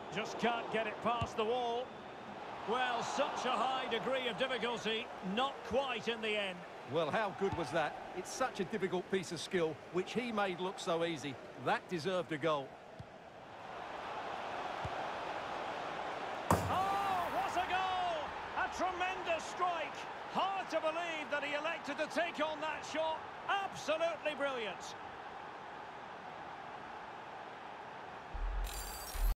Just can't get it past the wall. Well, such a high degree of difficulty, not quite in the end. Well, how good was that? It's such a difficult piece of skill, which he made look so easy. That deserved a goal. Oh, what a goal! A tremendous strike. Hard to believe that he elected to take on that shot. Absolutely brilliant.